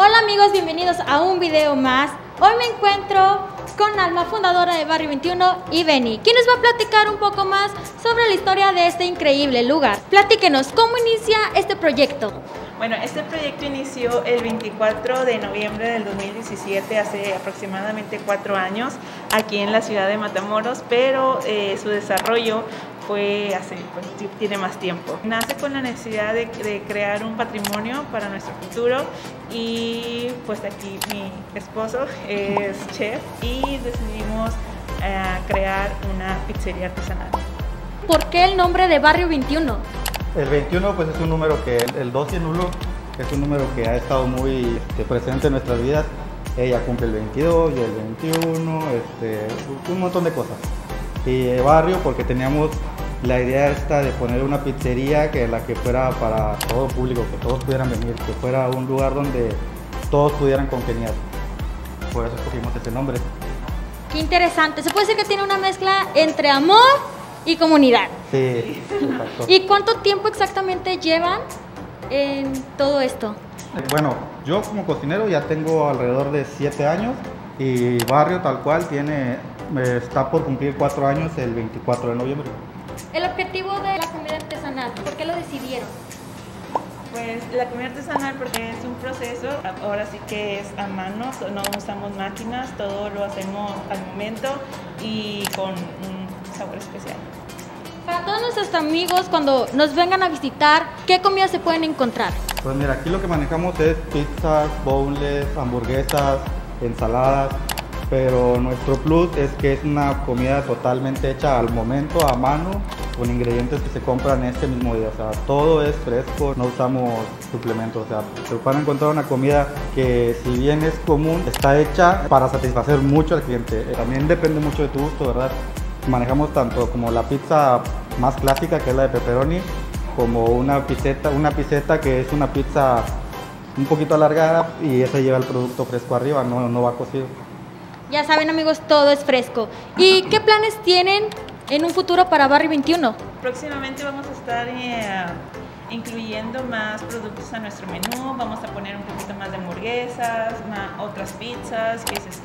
Hola amigos, bienvenidos a un video más. Hoy me encuentro con Alma, fundadora de Barrio 21, y Benny, quien nos va a platicar un poco más sobre la historia de este increíble lugar. Platíquenos, ¿cómo inicia este proyecto? Bueno, este proyecto inició el 24 de noviembre del 2017, hace aproximadamente 4 años, aquí en la ciudad de Matamoros, pero su desarrollo fue tiene más tiempo. Nace con la necesidad de crear un patrimonio para nuestro futuro y pues aquí mi esposo es chef y decidimos crear una pizzería artesanal. ¿Por qué el nombre de Barrio 21? El 21 pues es un número que, el 2 y el 1 es un número que ha estado muy presente en nuestras vidas. Ella cumple el 22 y el 21, un montón de cosas. Y barrio porque teníamos la idea esta de poner una pizzería que fuera para todo público, que todos pudieran venir, que fuera un lugar donde todos pudieran congeniar. Por eso escogimos ese nombre. Qué interesante, se puede decir que tiene una mezcla entre amor y comunidad. Sí, exacto. ¿Y cuánto tiempo exactamente llevan en todo esto? Bueno, yo como cocinero ya tengo alrededor de 7 años y Barrio tal cual está por cumplir 4 años el 24 de noviembre. El objetivo de la comida artesanal, ¿por qué lo decidieron? Pues la comida artesanal porque es un proceso, ahora sí que es a mano, no usamos máquinas, todo lo hacemos al momento y con un sabor especial. Para todos nuestros amigos, cuando nos vengan a visitar, ¿qué comida se pueden encontrar? Pues mira, aquí lo que manejamos es pizzas, bowls, hamburguesas, ensaladas, pero nuestro plus es que es una comida totalmente hecha al momento, a mano, con ingredientes que se compran ese mismo día. O sea, todo es fresco, no usamos suplementos. O sea, se van a encontrar una comida que, si bien es común, está hecha para satisfacer mucho al cliente. También depende mucho de tu gusto, ¿verdad? Manejamos tanto como la pizza más clásica, que es la de pepperoni, como una pizzeta que es una pizza un poquito alargada y esa lleva el producto fresco arriba, no va cocido. Ya saben amigos, todo es fresco. ¿Y qué planes tienen en un futuro para Barrio 21? Próximamente vamos a estar incluyendo más productos a nuestro menú, vamos a poner un poquito más de hamburguesas, otras pizzas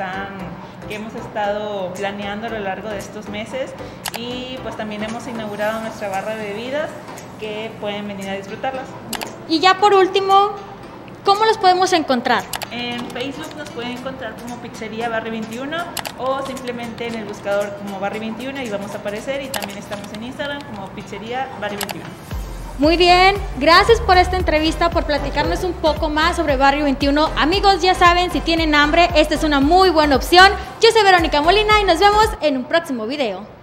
que hemos estado planeando a lo largo de estos meses, y pues también hemos inaugurado nuestra barra de bebidas que pueden venir a disfrutarlas. Y ya por último, ¿cómo los podemos encontrar? En Facebook nos pueden encontrar como Pizzería Barrio 21 o simplemente en el buscador como Barrio 21 y vamos a aparecer, y también estamos en Instagram como Pizzería Barrio 21. Muy bien, gracias por esta entrevista, por platicarnos un poco más sobre Barrio 21. Amigos, ya saben, si tienen hambre, esta es una muy buena opción. Yo soy Verónica Molina y nos vemos en un próximo video.